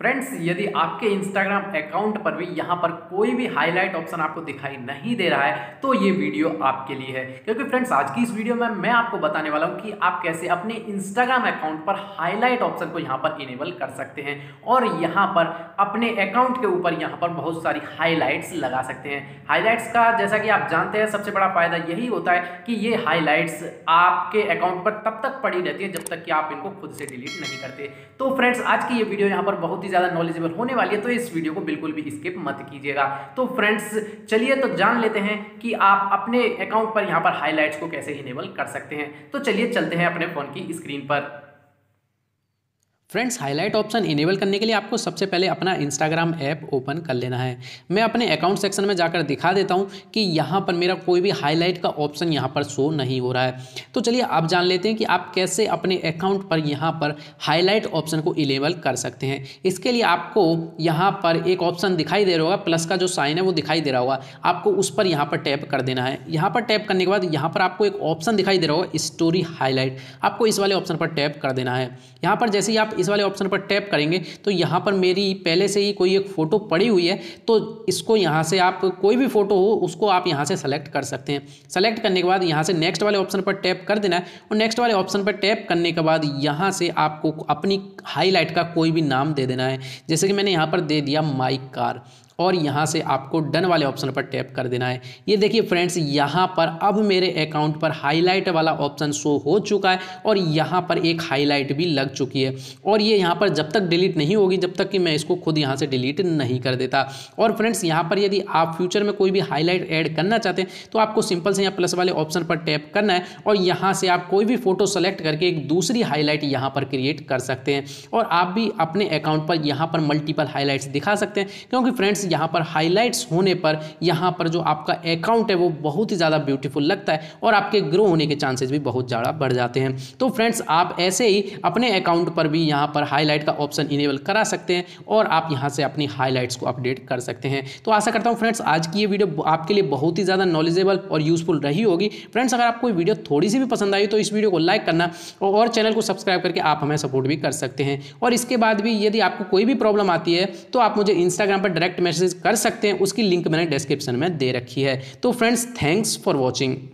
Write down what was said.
Friends, यदि आपके Instagram account पर भी यहाँ पर कोई भी हाईलाइट ऑप्शन आपको दिखाई नहीं दे रहा है तो ये वीडियो आपके लिए है, क्योंकि फ्रेंड्स आज की इस वीडियो में मैं आपको बताने वाला हूँ कि आप कैसे अपने इंस्टाग्राम अकाउंट पर हाईलाइट ऑप्शन को यहाँ पर इनेबल कर सकते हैं और यहाँ पर अपने अकाउंट के ऊपर यहाँ पर बहुत सारी हाईलाइट्स लगा सकते हैं। हाईलाइट्स का जैसा कि आप जानते हैं सबसे बड़ा फायदा यही होता है कि ये हाईलाइट्स आपके अकाउंट पर तब तक पड़ी रहती है जब तक कि आप इनको खुद से डिलीट नहीं करते। तो फ्रेंड्स आज की ये वीडियो यहाँ पर बहुत ज़्यादा नॉलेजेबल होने वाली है, तो इस वीडियो को बिल्कुल भी स्किप मत कीजिएगा। तो फ्रेंड्स चलिए तो जान लेते हैं कि आप अपने अकाउंट पर यहाँ पर हाइलाइट्स को कैसे इनेबल कर सकते हैं। तो चलिए चलते हैं अपने फ़ोन की स्क्रीन पर। फ्रेंड्स, हाईलाइट ऑप्शन इनेबल करने के लिए आपको सबसे पहले अपना इंस्टाग्राम ऐप ओपन कर लेना है। मैं अपने अकाउंट सेक्शन में जाकर दिखा देता हूं कि यहां पर मेरा कोई भी हाईलाइट का ऑप्शन यहां पर शो नहीं हो रहा है। तो चलिए आप जान लेते हैं कि आप कैसे अपने अकाउंट पर यहां पर हाईलाइट ऑप्शन को इनेबल कर सकते हैं। इसके लिए आपको यहां पर एक ऑप्शन दिखाई दे रहा होगा, प्लस का जो साइन है वो दिखाई दे रहा होगा, आपको उस पर यहाँ पर टैप कर देना है। यहाँ पर टैप करने के बाद यहाँ पर आपको एक ऑप्शन दिखाई दे रहा होगा स्टोरी हाईलाइट, आपको इस वाले ऑप्शन पर टैप कर देना है। यहाँ पर जैसे ही आप इस वाले ऑप्शन पर टैप करेंगे तो यहाँ पर मेरी पहले से ही कोई एक फ़ोटो पड़ी हुई है, तो इसको यहाँ से आप कोई भी फ़ोटो हो उसको आप यहाँ से सेलेक्ट कर सकते हैं। सेलेक्ट करने के बाद यहाँ से नेक्स्ट वाले ऑप्शन पर टैप कर देना है और नेक्स्ट वाले ऑप्शन पर टैप करने के बाद यहाँ से आपको अपनी हाईलाइट का कोई भी नाम दे देना है। जैसे कि मैंने यहाँ पर दे दिया माई कार और यहाँ से आपको डन वाले ऑप्शन पर टैप कर देना है। ये देखिए फ्रेंड्स, यहाँ पर अब मेरे अकाउंट पर हाईलाइट वाला ऑप्शन शो हो चुका है और यहाँ पर एक हाईलाइट भी लग चुकी है और ये यहाँ पर जब तक डिलीट नहीं होगी जब तक कि मैं इसको खुद यहाँ से डिलीट नहीं कर देता। और फ्रेंड्स यहाँ पर यदि आप फ्यूचर में कोई भी हाईलाइट ऐड करना चाहते हैं तो आपको सिंपल से यहाँ प्लस वाले ऑप्शन पर टैप करना है और यहाँ से आप कोई भी फोटो सेलेक्ट करके एक दूसरी हाईलाइट यहाँ पर क्रिएट कर सकते हैं और आप भी अपने अकाउंट पर यहाँ पर मल्टीपल हाईलाइट्स दिखा सकते हैं, क्योंकि फ्रेंड्स यहाँ पर हाइलाइट्स होने पर यहाँ पर जो आपका अकाउंट है वो बहुत ही ज़्यादा ब्यूटीफुल लगता है और आपके ग्रो होने के चांसेस भी बहुत ज़्यादा बढ़ जाते हैं। तो फ्रेंड्स आप ऐसे ही अपने अकाउंट पर भी यहाँ पर हाईलाइट का ऑप्शन इनेबल करा सकते हैं और आप यहाँ से अपनी हाईलाइट्स को अपडेट कर सकते हैं। तो आशा करता हूँ फ्रेंड्स आज की ये वीडियो आपके लिए बहुत ही ज़्यादा नॉलेजेबल और यूजफुल रही होगी। फ्रेंड्स अगर आपको वीडियो थोड़ी सी भी पसंद आई तो इस वीडियो को लाइक करना और चैनल को सब्सक्राइब करके आप हमें सपोर्ट भी कर सकते हैं। और इसके बाद भी यदि आपको कोई भी प्रॉब्लम आती है तो आप मुझे इंस्टाग्राम पर डायरेक्ट मैसेज कर सकते हैं, उसकी लिंक मैंने डिस्क्रिप्शन में दे रखी है। तो फ्रेंड्स थैंक्स फॉर वॉचिंग।